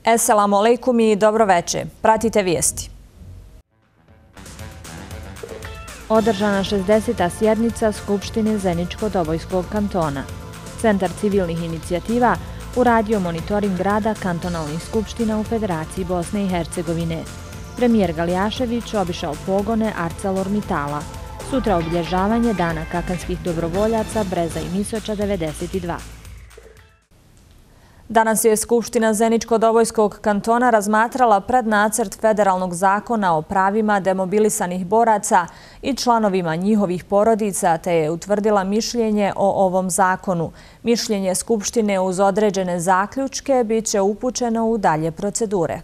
Esselamu alejkum i dobroveče. Pratite vijesti. Održana 60. sjednica Skupštine Zeničko-Dobojskog kantona. Centar civilnih inicijativa uradio monitoring rada kantonalnih skupština u Federaciji Bosne i Hercegovine. Premijer Galjašević obišao pogone ArcelorMittala. Sutra obilježavanje Dana kakanskih dobrovoljaca Breza i Misoča 92. Danas je Skupština Zeničko-Dobojskog kantona razmatrala prednacrt federalnog zakona o pravima demobilisanih boraca i članovima njihovih porodica, te je utvrdila mišljenje o ovom zakonu. Mišljenje Skupštine uz određene zaključke bit će upućeno u dalje procedure.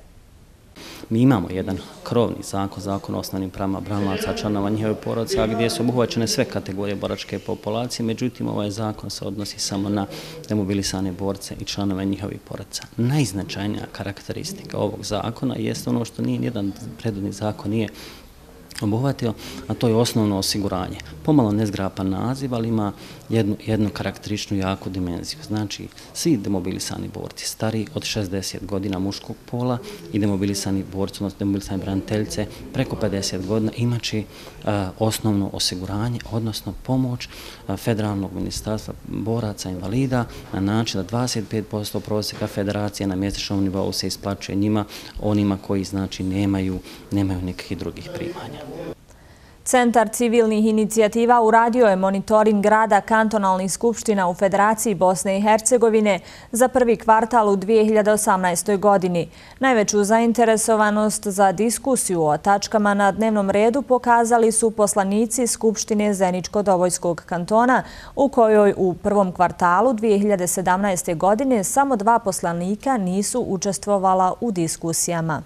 Mi imamo jedan krovni zakon, zakon o osnovnim pravima branilaca, članova njihovih porodica, gdje su obuhvaćene sve kategorije boračke populacije, međutim ovaj zakon se odnosi samo na demobilisane borce i članove njihovih porodica. Najznačajnija karakteristika ovog zakona jest ono što nijedan prethodni zakon nije obuhvatio, a to je osnovno osiguranje. Pomalo nezgrapan naziv, ali ima jednu karakterističnu jaku dimenziju. Znači, svi demobilisani borci, stariji od 60 godina muškog pola i demobilisani borci, odnosno demobilisani braniteljice preko 50 godina imaće osnovno osiguranje, odnosno pomoć Federalnog ministarstva boraca i invalida na način da 25% prosjeka federacije na mjesečnom nivou se isplaćuje njima, onima koji znači nemaju nekakvih drugih primanja. Centar civilnih inicijativa uradio je monitoring rada kantonalnih skupština u Federaciji Bosne i Hercegovine za prvi kvartal u 2018. godini. Najveću zainteresovanost za diskusiju o tačkama na dnevnom redu pokazali su poslanici Skupštine Zeničko-Dobojskog kantona, u kojoj u prvom kvartalu 2017. godine samo 2 poslanika nisu učestvovala u diskusijama.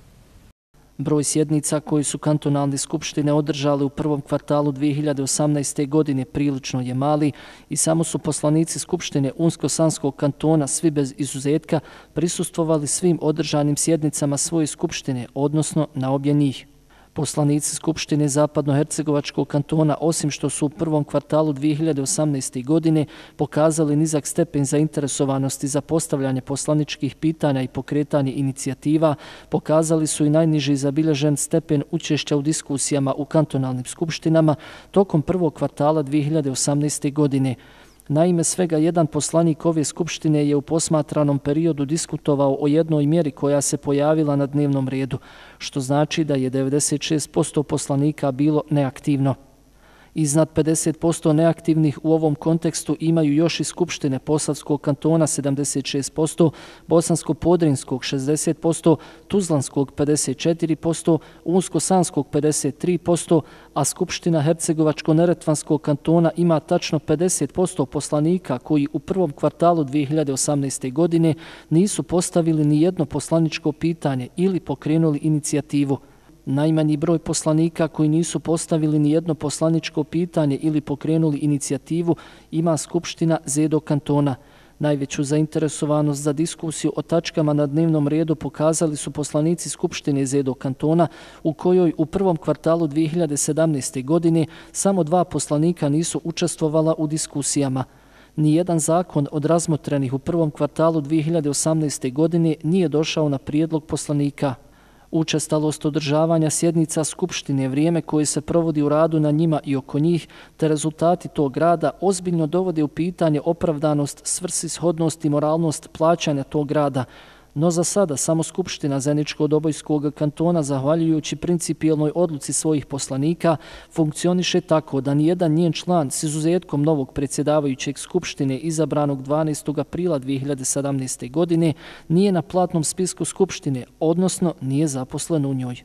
Broj sjednica koji su kantonalne skupštine održale u prvom kvartalu 2018. godine prilično je mali i samo su poslanici Skupštine Unsko-Sanskog kantona, svi bez izuzetka, prisustvovali svim održanim sjednicama svoje skupštine, odnosno na obje njih. Poslanici Skupštine Zapadnohercegovačkog kantona, osim što su u prvom kvartalu 2018. godine pokazali nizak stepen zainteresovanosti za postavljanje poslaničkih pitanja i pokretanje inicijativa, pokazali su i najniži zabilježen stepen učešća u diskusijama u kantonalnim skupštinama tokom prvog kvartala 2018. godine. Naime, svega jedan poslanik ove skupštine je u posmatranom periodu diskutovao o jednoj mjeri koja se pojavila na dnevnom redu, što znači da je 96% poslanika bilo neaktivno. Iznad 50% neaktivnih u ovom kontekstu imaju još i skupštine Posavskog kantona 76%, Bosansko-Podrinskog 60%, Tuzlanskog 54%, Unsko-Sanskog 53%, a skupština Hercegovačko-Neretvanskog kantona ima tačno 50% poslanika koji u prvom kvartalu 2018. godine nisu postavili ni jedno poslaničko pitanje ili pokrenuli inicijativu. Najmanji broj poslanika koji nisu postavili ni jedno poslaničko pitanje ili pokrenuli inicijativu ima Skupština Zedo kantona. Najveću zainteresovanost za diskusiju o tačkama na dnevnom redu pokazali su poslanici Skupštine Zedo kantona, u kojoj u prvom kvartalu 2017. godine samo 2 poslanika nisu učestvovala u diskusijama. Nijedan zakon od razmotrenih u prvom kvartalu 2018. godine nije došao na prijedlog poslanika. Učestalost održavanja sjednica Skupštine, vrijeme koje se provodi u radu na njima i oko njih, te rezultati tog rada ozbiljno dovode u pitanje opravdanost, svrsishodnost i moralnost plaćanja tog rada. No za sada samo Skupština Zeničko-Dobojskog kantona, zahvaljujući principijelnoj odluci svojih poslanika, funkcioniše tako da nijedan njen član s izuzetkom novog predsjedavajućeg Skupštine izabranog 12. aprila 2017. godine nije na platnom spisku Skupštine, odnosno nije zaposlen u njoj.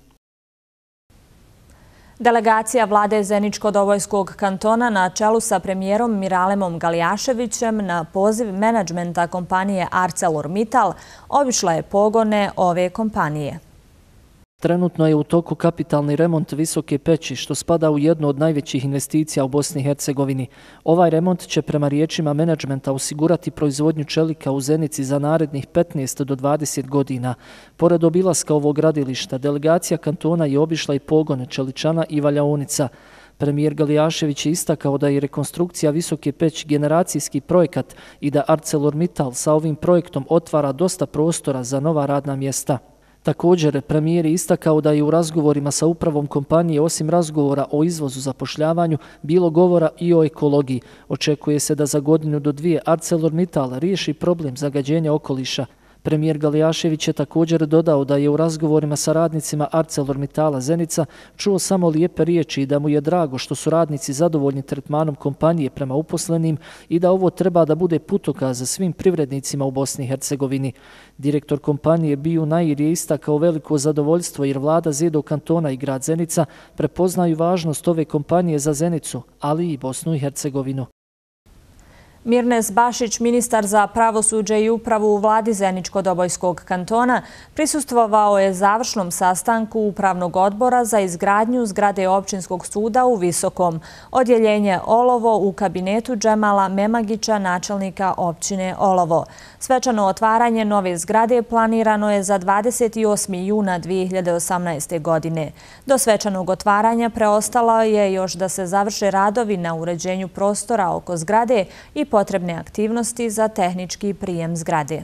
Delegacija vlade Zeničko-Dobojskog kantona na čelu sa premijerom Miralemom Galjaševićem na poziv menadžmenta kompanije ArcelorMittal obišla je pogone ove kompanije. Trenutno je u toku kapitalni remont Visoke Peći, što spada u jednu od najvećih investicija u Bosni i Hercegovini. Ovaj remont će prema riječima menadžmenta osigurati proizvodnju čelika u Zenici za narednih 15 do 20 godina. Pored obilaska ovog gradilišta, delegacija kantona je obišla i pogone Čeličana i Valjaonica. Premijer Galijašević je istakao da je rekonstrukcija Visoke Peći generacijski projekat i da ArcelorMittal sa ovim projektom otvara dosta prostora za nova radna mjesta. Također, premijer je istakao da je u razgovorima sa upravom kompanije osim razgovora o izvozu zapošljavanju bilo govora i o ekologiji. Očekuje se da za godinu do dvije ArcelorMittal riješi problem zagađenja okoliša. Premijer Galijašević je također dodao da je u razgovorima sa radnicima ArcelorMittala Zenica čuo samo lijepe riječi i da mu je drago što su radnici zadovoljni tretmanom kompanije prema uposlenim i da ovo treba da bude putokaz za svim privrednicima u Bosni i Hercegovini. Direktor kompanije Biju Nair je istakao veliko zadovoljstvo jer vlada Zedo kantona i grad Zenica prepoznaju važnost ove kompanije za Zenicu, ali i Bosnu i Hercegovinu. Mirnes Bašić, ministar za pravosuđe i upravu u vladi Zeničko-Dobojskog kantona, prisustvovao je završnom sastanku Upravnog odbora za izgradnju zgrade općinskog suda u Visokom, odjeljenje Olovo u kabinetu Džemala Memagića, načelnika općine Olovo. Svečano otvaranje nove zgrade planirano je za 28. juna 2018. godine. Do svečanog otvaranja preostalo je još da se završe radovi na uređenju prostora oko zgrade i potrebne aktivnosti za tehnički prijem zgrade.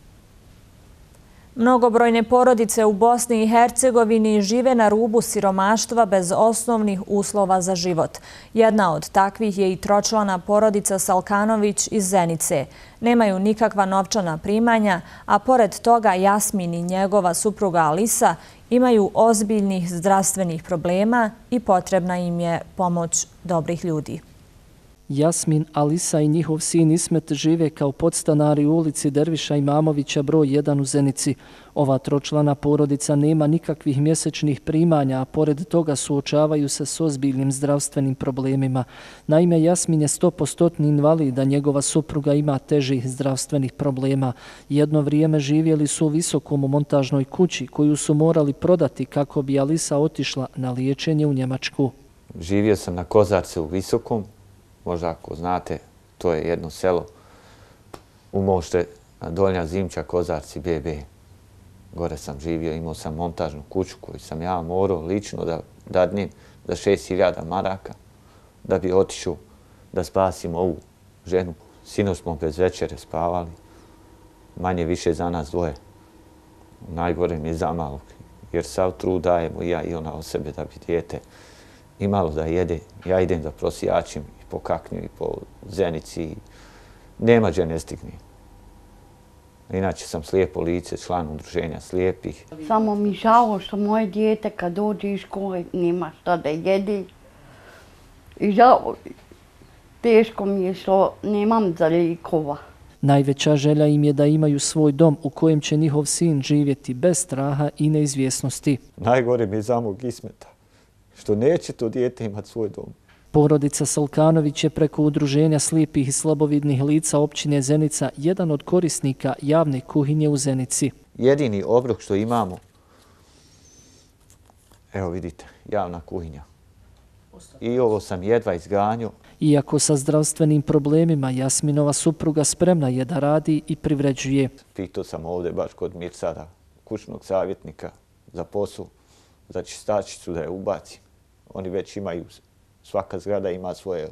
Mnogobrojne porodice u Bosni i Hercegovini žive na rubu siromaštva bez osnovnih uslova za život. Jedna od takvih je i tročlana porodica Salkanović iz Zenice. Nemaju nikakva novčana primanja, a pored toga Jasmin i njegova supruga Alisa imaju ozbiljnih zdravstvenih problema i potrebna im je pomoć dobrih ljudi. Jasmin, Alisa i njihov sin Ismet žive kao podstanari u ulici Derviša Imamovića broj 1 u Zenici. Ova tročlana porodica nema nikakvih mjesečnih primanja, a pored toga suočavaju se s ozbiljnim zdravstvenim problemima. Naime, Jasmin je 100% invalid, a njegova supruga ima težih zdravstvenih problema. Jedno vrijeme živjeli su u Visokom u montažnoj kući koju su morali prodati kako bi Alisa otišla na liječenje u Njemačku. Živio sam na Kozarcu u Visokom. Možda ako znate, to je jedno selo u Mošte, Donja Zimča, Kozarci, BB. Gore sam živio, imao sam montažnu kuću koju sam ja morao lično da dadnem za 6.000 maraka da bi otišao da spasim ovu ženu. Sinoć smo bez večere spavali, manje više za nas dvoje. Najgore mi je za malog, jer sav trud dajemo i ja i ona o sebe da bi dijete imalo da jede. Ja idem da prosjačim po Kaknju i po Zenici. Nema gdje ne stigni. Inače sam slijepo lice, član udruženja slijepih. Samo mi žao što moje dijete kad dođe iz škole nema šta da jede. I žao, teško mi je što nemam za lijekova. Najveća želja im je da imaju svoj dom u kojem će njihov sin živjeti bez straha i neizvjesnosti. Najgore mi je za mog Ismeta, što neće to dijete imati svoj dom. Porodica Salkanović je preko udruženja slijepih i slabovidnih lica općine Zenica jedan od korisnika javne kuhinje u Zenici. Jedini obrok što imamo, evo vidite, javna kuhinja. I ovo sam jedva izganjao. Iako sa zdravstvenim problemima, Jasminova supruga spremna je da radi i privređuje. Pitao sam ovdje baš kod Mirsada, kućnog savjetnika za posao, za čistačicu da je ubacim. Oni već imaju, svaka zgrada ima svoje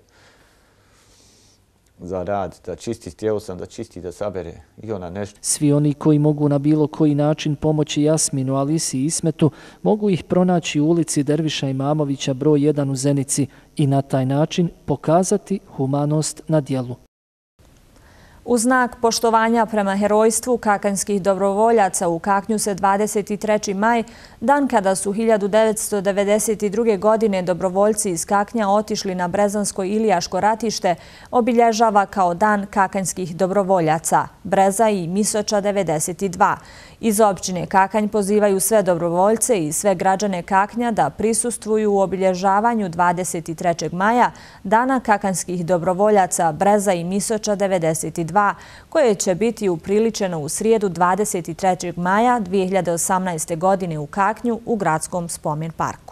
za rad, da čisti, htio sam da čisti, da sabere i ona nešto. Svi oni koji mogu na bilo koji način pomoći Jasminu, Alisi i Ismetu mogu ih pronaći u ulici Derviša Imamovića broj 1 u Zenici i na taj način pokazati humanost na djelu. U znak poštovanja prema herojstvu kakanjskih dobrovoljaca u Kaknju se 23. maj, dan kada su 1992. godine dobrovoljci iz Kaknja otišli na Brezansko-Ilijaško ratište, obilježava kao dan kakanjskih dobrovoljaca, Breza i Misoča 92. Iz općine Kakanj pozivaju sve dobrovoljce i sve građane Kaknja da prisustvuju u obilježavanju 23. maja, dana kakanjskih dobrovoljaca, Breza i Misoča 92, koje će biti upriličeno u srijedu 23. maja 2018. godine u Kaknju u gradskom spomen parku.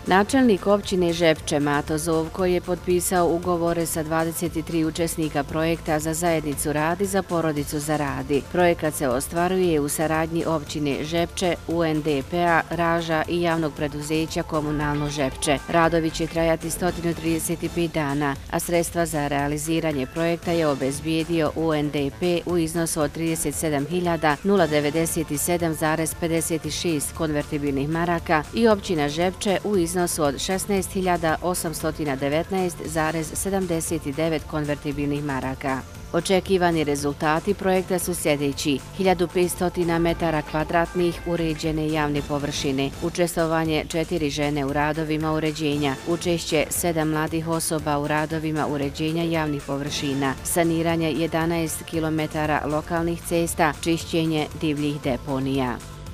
Načelnik općine Žepče Mato Zovko je potpisao ugovore sa 23 učesnika projekta za zajednicu Radi za porodicu za Radi. Projekat se ostvaruje u saradnji općine Žepče, UNDP-a, Raža i javnog preduzeća Komunalno Žepče. Radovi će trajati 135 dana, a sredstva za realiziranje projekta je obezbijedio UNDP u iznosu od 37.097,56 konvertibilnih maraka i općina Žepče u iznosu od 16.819,79 konvertibilnih maraka. Očekivani rezultati projekta su sljedeći: 1500 metara kvadratnih uređene javne površine, učestvovanje 4 žene u radovima uređenja, učešće 7 mladih osoba u radovima uređenja javnih površina, saniranje 11 km lokalnih cesta, čišćenje divljih deponija.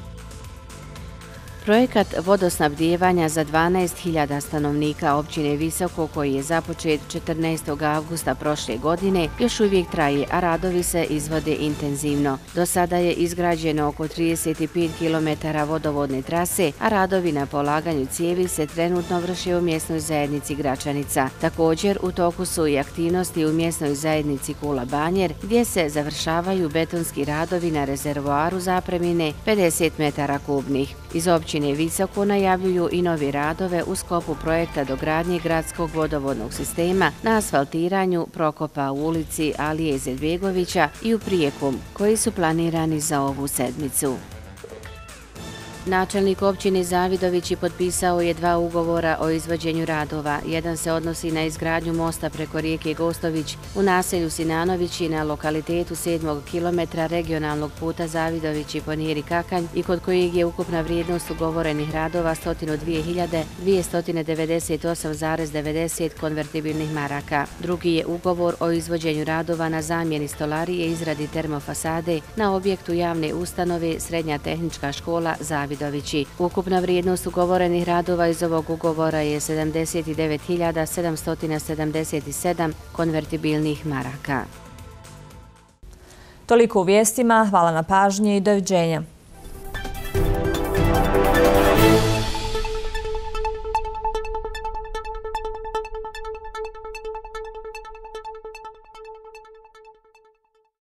Projekat vodosnabdijevanja za 12.000 stanovnika općine Visoko, koji je započet 14. avgusta prošle godine, još uvijek traje, a radovi se izvode intenzivno. Do sada je izgrađeno oko 35 km vodovodne trase, a radovi na polaganju cijevi se trenutno vrše u mjesnoj zajednici Gračanica. Također, u toku su i aktivnosti u mjesnoj zajednici Kula Banjer, gdje se završavaju betonski radovi na rezervoaru zapremine 50 metara kubnih. Iz općine Visoko najavljuju i novi radove u sklopu projekta dogradnje gradskog vodovodnog sistema na asfaltiranju Prokopa u ulici Alije Izetbegovića i u Prijekom, koji su planirani za ovu sedmicu. Načelnik općine Zavidovići potpisao je 2 ugovora o izvođenju radova. Jedan se odnosi na izgradnju mosta preko rijeke Gostović u naselju Sinanovići na lokalitetu 7. kilometra regionalnog puta Zavidovići Ponijeri Kakanj i kod kojeg je ukupna vrijednost ugovorenih radova 102.298,90 konvertibilnih maraka. Drugi je ugovor o izvođenju radova na zamjeni stolarije i izradi termofasade na objektu javne ustanove Srednja tehnička škola Zavidovići. Ukupna vrijednost ugovorenih radova iz ovog ugovora je 79.777 konvertibilnih maraka. Toliko u vijestima, hvala na pažnji i doviđenja.